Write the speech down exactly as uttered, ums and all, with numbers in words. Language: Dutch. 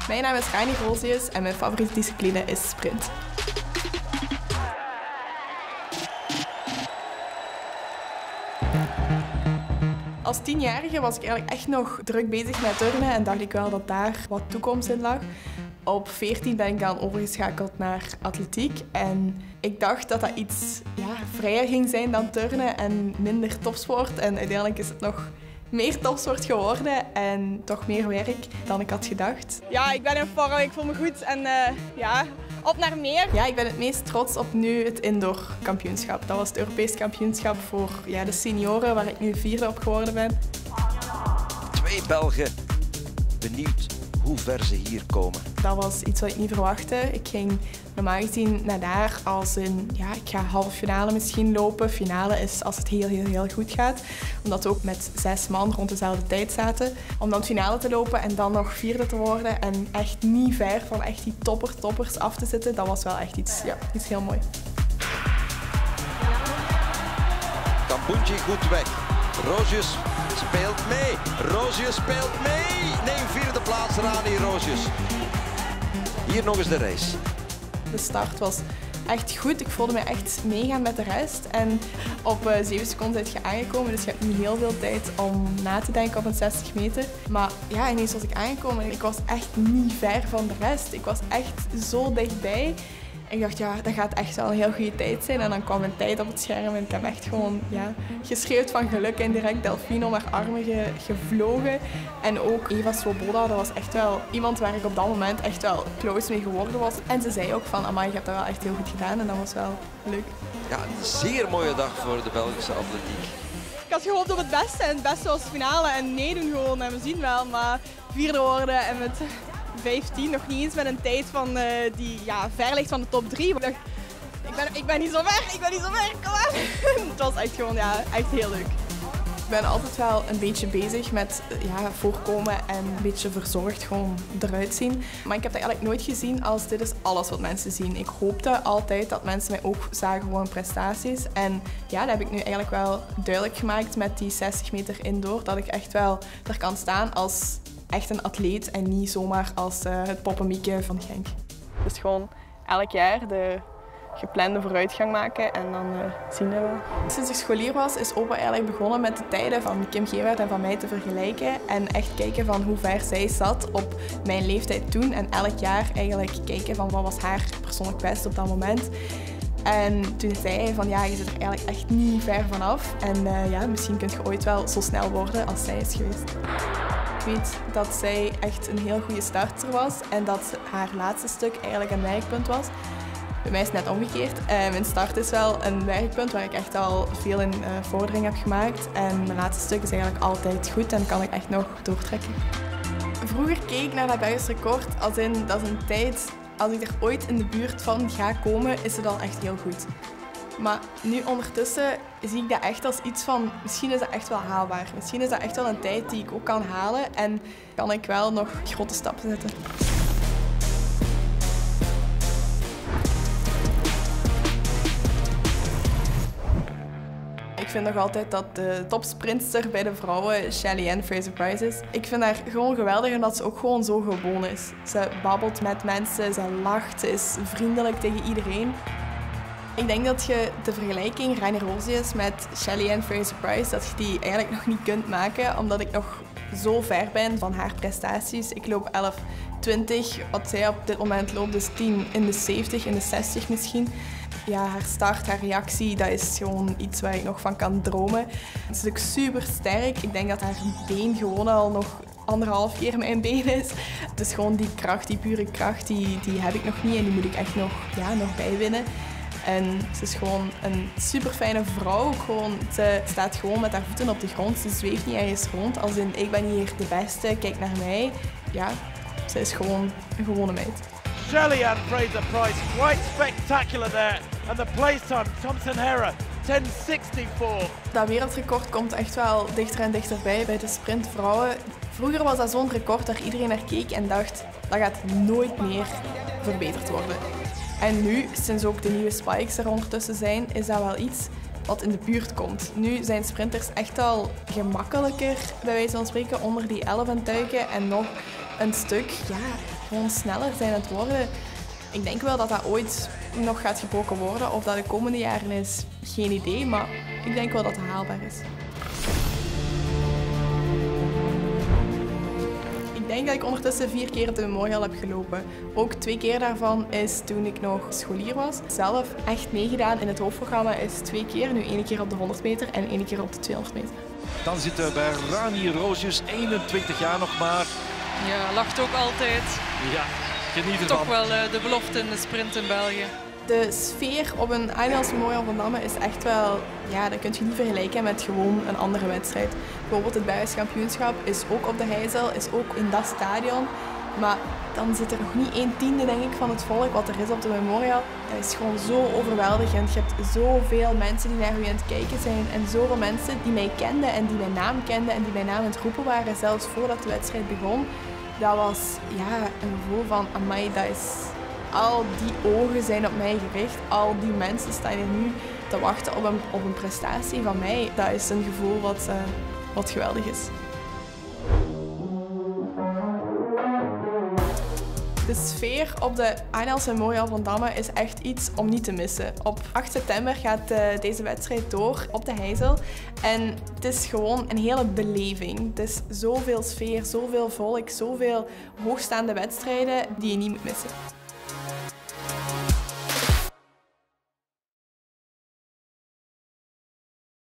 Mijn naam is Rani Rosius en mijn favoriete discipline is sprint. Als tienjarige was ik eigenlijk echt nog druk bezig met turnen en dacht ik wel dat daar wat toekomst in lag. Op veertien ben ik dan overgeschakeld naar atletiek en ik dacht dat dat iets ja, vrijer ging zijn dan turnen en minder topsport. En uiteindelijk is het nog meer topsport geworden en toch meer werk dan ik had gedacht. Ja, ik ben in vorm, ik voel me goed en uh, ja, op naar meer. Ja, ik ben het meest trots op nu het indoor kampioenschap. Dat was het Europees kampioenschap voor ja, de senioren, waar ik nu vierde op geworden ben. Twee Belgen, benieuwd hoe ver ze hier komen. Dat was iets wat ik niet verwachtte. Ik ging normaal gezien naar daar als in, ja, ik ga halve finale misschien lopen. Finale is als het heel, heel, heel goed gaat. Omdat we ook met zes man rond dezelfde tijd zaten. Om dan finale te lopen en dan nog vierde te worden en echt niet ver van echt die topper toppers af te zitten, dat was wel echt iets, ja, iets heel mooi. Tambunji goed weg. Rosius speelt mee. Rosius speelt mee. Nee, vierde plaats, Rani Rosius. Hier nog eens de race. De start was echt goed. Ik voelde me echt meegaan met de rest. En op uh, zeven seconden ben je aangekomen, dus je hebt niet heel veel tijd om na te denken op een zestig meter. Maar ja, ineens was ik aangekomen en ik was echt niet ver van de rest. Ik was echt zo dichtbij. Ik dacht, ja, dat gaat echt wel een heel goede tijd zijn. En dan kwam een tijd op het scherm en ik heb echt gewoon ja, geschreeuwd van geluk en direct Delphine om haar armen ge gevlogen. En ook Eva Swoboda, dat was echt wel iemand waar ik op dat moment echt wel close mee geworden was. En ze zei ook van, amai, je hebt dat wel echt heel goed gedaan en dat was wel leuk. Ja, een zeer mooie dag voor de Belgische atletiek. Ik had gehoopt op het beste en het beste was de finale en meedoen gewoon en we zien wel, maar vierde worden en met vijftien, nog niet eens met een tijd van, uh, die ja, ver ligt van de top drie. Ik dacht, ik ben, ik ben niet zo ver, ik ben niet zo ver, kom maar. Het was echt gewoon, ja, echt heel leuk. Ik ben altijd wel een beetje bezig met ja, voorkomen en een beetje verzorgd gewoon eruit zien. Maar ik heb dat eigenlijk nooit gezien als dit is alles wat mensen zien. Ik hoopte altijd dat mensen mij ook zagen gewoon prestaties. En ja, dat heb ik nu eigenlijk wel duidelijk gemaakt met die zestig meter indoor. Dat ik echt wel er kan staan als echt een atleet en niet zomaar als uh, het poppenmieke van Genk. Dus gewoon elk jaar de geplande vooruitgang maken en dan uh, zien we wel. Sinds ik scholier was is opa eigenlijk begonnen met de tijden van Kim Gewaert en van mij te vergelijken en echt kijken van hoe ver zij zat op mijn leeftijd toen en elk jaar eigenlijk kijken van wat was haar persoonlijk best op dat moment. En toen zei hij van ja, je zit er eigenlijk echt niet ver vanaf en uh, ja, misschien kun je ooit wel zo snel worden als zij is geweest. Ik weet dat zij echt een heel goede starter was en dat haar laatste stuk eigenlijk een werkpunt was. Bij mij is het net omgekeerd. Uh, mijn start is wel een werkpunt waar ik echt al veel in uh, vordering heb gemaakt. En mijn laatste stuk is eigenlijk altijd goed en kan ik echt nog doortrekken. Vroeger keek ik naar dat Belgisch record als in, dat is een tijd, als ik er ooit in de buurt van ga komen, is het al echt heel goed. Maar nu ondertussen zie ik dat echt als iets van, misschien is dat echt wel haalbaar. Misschien is dat echt wel een tijd die ik ook kan halen en kan ik wel nog grote stappen zetten. Ik vind nog altijd dat de topsprinter bij de vrouwen Shelly-Ann Fraser-Pryce is. Ik vind haar gewoon geweldig omdat ze ook gewoon zo gewoon is. Ze babbelt met mensen, ze lacht, ze is vriendelijk tegen iedereen. Ik denk dat je de vergelijking Rani Rosius met Shelly-Ann Fraser-Pryce, dat je die eigenlijk nog niet kunt maken, omdat ik nog zo ver ben van haar prestaties. Ik loop elf twintig, wat zij op dit moment loopt, dus tien in de zeventig, in de zestig misschien. Ja, haar start, haar reactie, dat is gewoon iets waar ik nog van kan dromen. Ze is ook super sterk. Ik denk dat haar been gewoon al nog anderhalf keer mijn been is. Dus gewoon die kracht, die pure kracht, die, die heb ik nog niet en die moet ik echt nog, ja, nog bijwinnen. En ze is gewoon een super fijne vrouw. Gewoon, ze staat gewoon met haar voeten op de grond. Ze zweeft niet ergens rond. Als in, ik ben hier de beste, kijk naar mij. Ja, ze is gewoon een gewone meid. Shelly-Ann Fraser-Pryce, quite spectacular there. And the place time, Thompson-Herah, ten sixty-four. Dat wereldrecord komt echt wel dichter en dichterbij bij de sprintvrouwen. Vroeger was dat zo'n record waar iedereen naar keek en dacht, dat gaat nooit meer verbeterd worden. En nu, sinds ook de nieuwe spikes er ondertussen zijn, is dat wel iets wat in de buurt komt. Nu zijn sprinters echt al gemakkelijker, bij wijze van spreken, onder die elf aan duiken en nog een stuk. Ja, gewoon sneller zijn aan het worden. Ik denk wel dat dat ooit nog gaat gebroken worden. Of dat de komende jaren is, geen idee. Maar ik denk wel dat het haalbaar is. Ik denk dat ik ondertussen vier keer op de Memorial heb gelopen. Ook twee keer daarvan is toen ik nog scholier was. Zelf echt meegedaan in het hoofdprogramma is twee keer. Nu één keer op de honderd meter en één keer op de tweehonderd meter. Dan zitten we bij Rani Roosjes, eenentwintig jaar nog maar. Ja, lacht ook altijd. Ja, geniet ervan. Toch wel uh, de belofte in de sprint in België. De sfeer op een I N L S Memorial van Damme is echt wel, ja, dat kun je niet vergelijken met gewoon een andere wedstrijd. Bijvoorbeeld het Belgisch kampioenschap is ook op de Heijzel, is ook in dat stadion. Maar dan zit er nog niet een tiende, denk ik, van het volk wat er is op de Memorial. Dat is gewoon zo overweldigend. Je hebt zoveel mensen die naar u aan het kijken zijn en zoveel mensen die mij kenden en die mijn naam kenden en die mijn naam aan het roepen waren, zelfs voordat de wedstrijd begon. Dat was ja, een gevoel van, amai, dat is... Al die ogen zijn op mij gericht. Al die mensen staan hier nu te wachten op een, op een prestatie van mij. Dat is een gevoel wat, uh, wat geweldig is. De sfeer op de I N L S Memorial van Damme is echt iets om niet te missen. Op acht september gaat uh, deze wedstrijd door op de Heijzel. En het is gewoon een hele beleving. Het is zoveel sfeer, zoveel volk, zoveel hoogstaande wedstrijden die je niet moet missen.